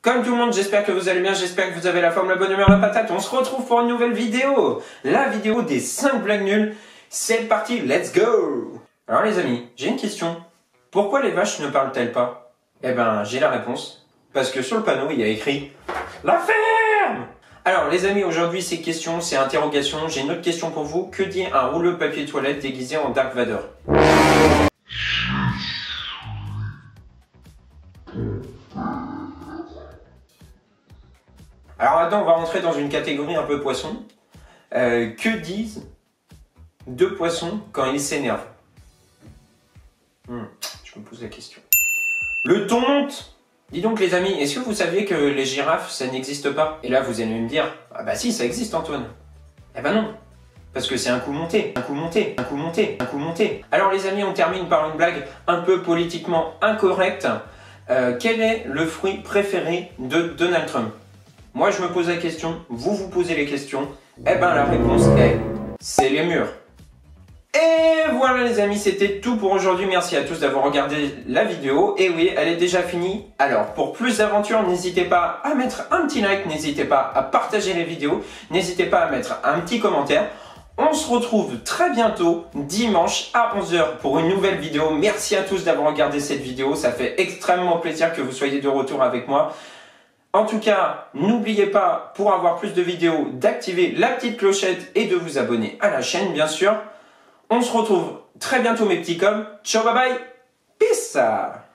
Comme tout le monde, j'espère que vous allez bien, j'espère que vous avez la forme, la bonne humeur, la patate. On se retrouve pour une nouvelle vidéo. La vidéo des 5 blagues nulles. C'est parti, let's go. Alors les amis, j'ai une question. Pourquoi les vaches ne parlent-elles pas? Eh ben, j'ai la réponse. Parce que sur le panneau, il y a écrit « La ferme !» Alors les amis, aujourd'hui c'est question, c'est interrogation. J'ai une autre question pour vous. Que dit un rouleau papier toilette déguisé en Dark Vader? Alors maintenant, on va rentrer dans une catégorie un peu poisson. Que disent deux poissons quand ils s'énervent? Je me pose la question. Le thon monte! Dis donc les amis, est-ce que vous saviez que les girafes, ça n'existe pas? Et là, vous allez me dire, ah bah si, ça existe Antoine. Eh ben non, parce que c'est un coup monté, un coup monté, un coup monté, un coup monté. Alors les amis, on termine par une blague un peu politiquement incorrecte. Quel est le fruit préféré de Donald Trump? Moi, je me pose la question, vous vous posez les questions. Eh ben la réponse est, c'est les murs. Et voilà les amis, c'était tout pour aujourd'hui. Merci à tous d'avoir regardé la vidéo. Et oui, elle est déjà finie. Alors, pour plus d'aventures, n'hésitez pas à mettre un petit like, n'hésitez pas à partager les vidéos, n'hésitez pas à mettre un petit commentaire. On se retrouve très bientôt, dimanche à 11 h pour une nouvelle vidéo. Merci à tous d'avoir regardé cette vidéo. Ça fait extrêmement plaisir que vous soyez de retour avec moi. En tout cas, n'oubliez pas, pour avoir plus de vidéos, d'activer la petite clochette et de vous abonner à la chaîne, bien sûr. On se retrouve très bientôt mes petits coms. Ciao, bye bye. Peace.